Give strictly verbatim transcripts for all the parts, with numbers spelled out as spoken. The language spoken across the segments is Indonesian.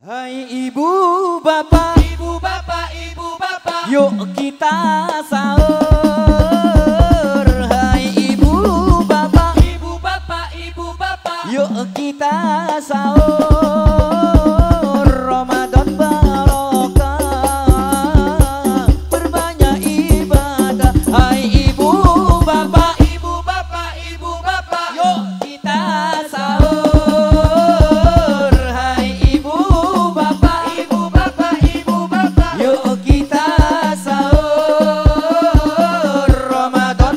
Hai ibu bapak, ibu bapak, ibu bapak, yuk kita sahur. Hai ibu bapak, ibu bapak, ibu bapak, yuk kita sahur. Ramadan barokah, berbanyak ibadah. Hai ibu bapak, ibu bapak, ibu bapak, yuk kita sahur. Hai ibu bapak, ibu bapak, ibu bapak, yuk kita sahur. Ramadan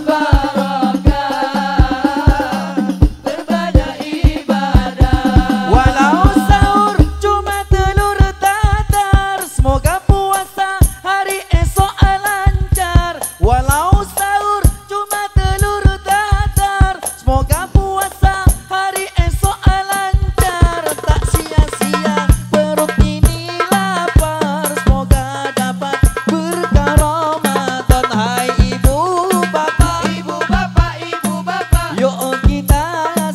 barokah, berbanyak ibadah. walau sahur cuma telur dadar, semoga puasa hari esok lancar. Walau sahur cuma telur dadar, semoga puasa hari esok lancar. Tak sia-sia perut ini lapar, semoga dapat berkah Ramadan. Hai ibu bapak, Ibu bapak, ibu bapak, yuk kita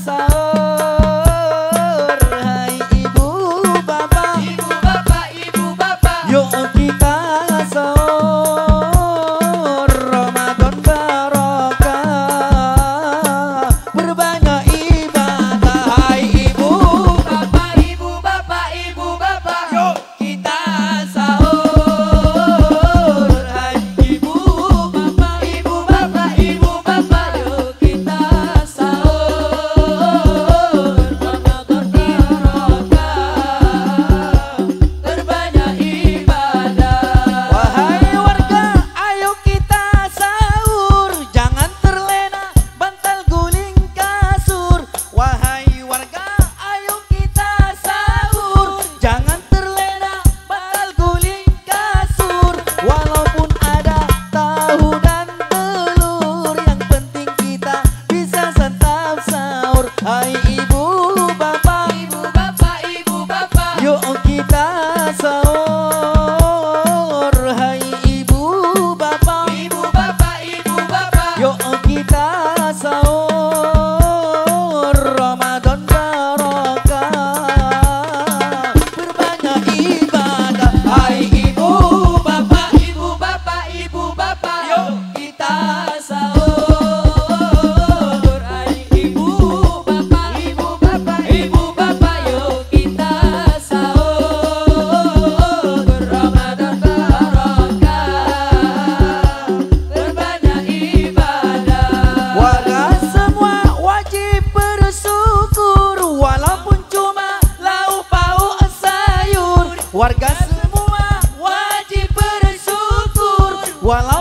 sahur. Hai ibu bapak, ibu bapak, ibu bapak, yuk kita sahur. Ramadan barokah, berbanyak ibadah. Hai ibu bapak, ibu bapak, ibu bapak, yuk kita sahur. Hai ibu bapak, ibu bapak, ibu bapak, yuk kita sahur. Ramadan barokah, berbanyak ibadah. wahai warga, ayo kita sahur, jangan terlena bantal guling kasur. Wahai warga, ayo kita sahur, jangan terlena bantal guling kasur. Walaupun ada tahu dan telur, yang penting kita bisa santap sahur. Hai ibu bapak, Ibu bapak, ibu bapak, yuk kita sahur. Hai ibu bapak, ibu bapak, ibu bapak, yuk kita sahur. Ramadan barokah, berbanyak ibadah. Hai ibu bapak, ibu bapak, ibu bapak, yuk kita sahur. Hai ibu bapak, ibu bapak, ibu bapak, yuk kita sahur. Ramadan barokah, berbanyak ibadah. Warga semua wajib bersyukur, walaupun cuma lauk pauk sayur. Warga semua wajib bersyukur, walau